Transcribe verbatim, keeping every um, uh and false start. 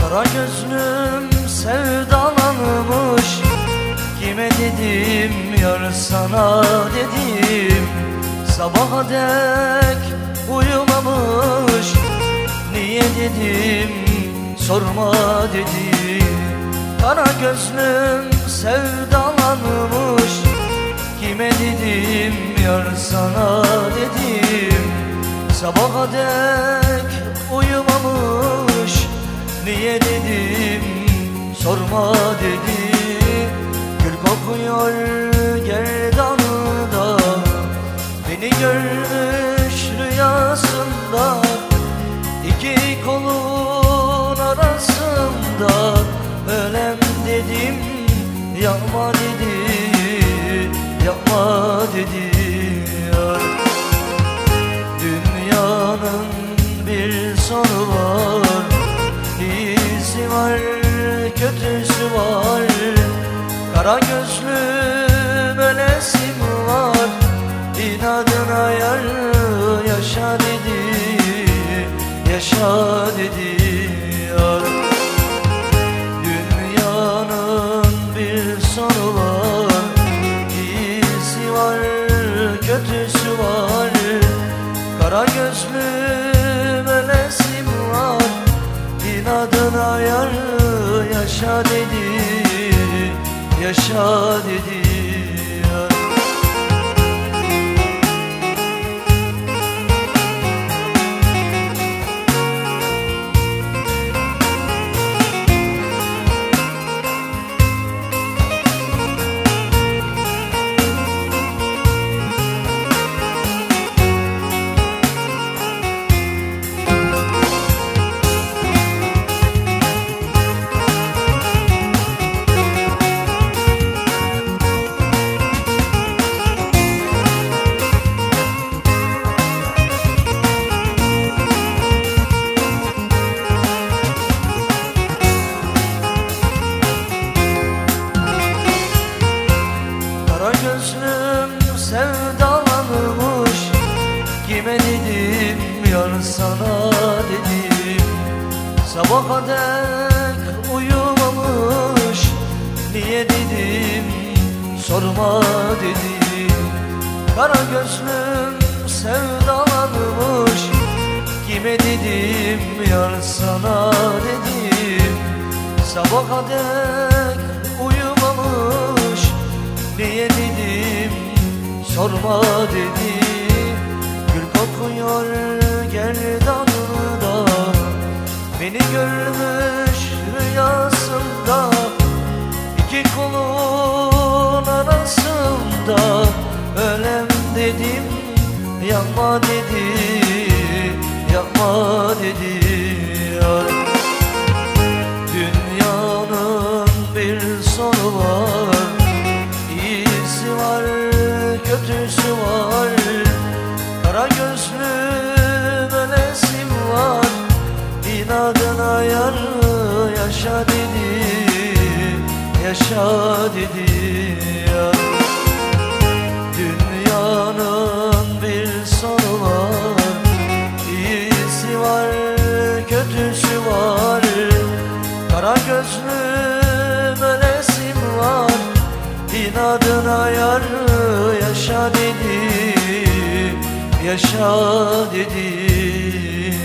Kara gözlüm sevdalanmış, kime dedim yar sana dedim. Sabaha dek uyumamış, niye dedim sorma dedim. Kara gözlüm sevdalanmış, kime dedim yar sana dedim. Sabaha dek uyumamış, niye dedim sorma dedi. Gül kokuyor gerdanında, beni görmüş rüyasında. İki kolun arasında ölem dedim, yapma dedi, yapma dedi. Dünyanın bir sonu var, iyisi var, kötüsü var. Kara gözlüm ölesim var, inadına yar yaşa dedi, yaşa dedi yar. Dünyanın bir sonu var, iyisi var, kötüsü var. Kara gözlüm ölesim var, inadına yar yaşa dedi, yaşa dedi yar. Kara gözlüm sevdalanmış, kime dedim yar sana dedim. Sabaha dek uyumamış, niye dedim sorma dedim. Kara gözlüm sevdalanmış, kime dedim yar sana dedim. Sabaha dek uyumamış, niye dedim sorma dedi. Gül kokuyor gerdanında, beni görmüş rüyasında. İki kolun arasında ölem dedim, yapma dedi, yapma dedi yar. Dünyanın bir sonu var, iyisi var, kötüsü var. Kara gözlüm ölesim var, inadına yar yaşa dedi, yaşa dedi yar. Dünyanın bir sonu var, iyisi var, kötüsü var. Kara gözlüm ölesim var, inadına yar yaşa dedi, yaşa dedi.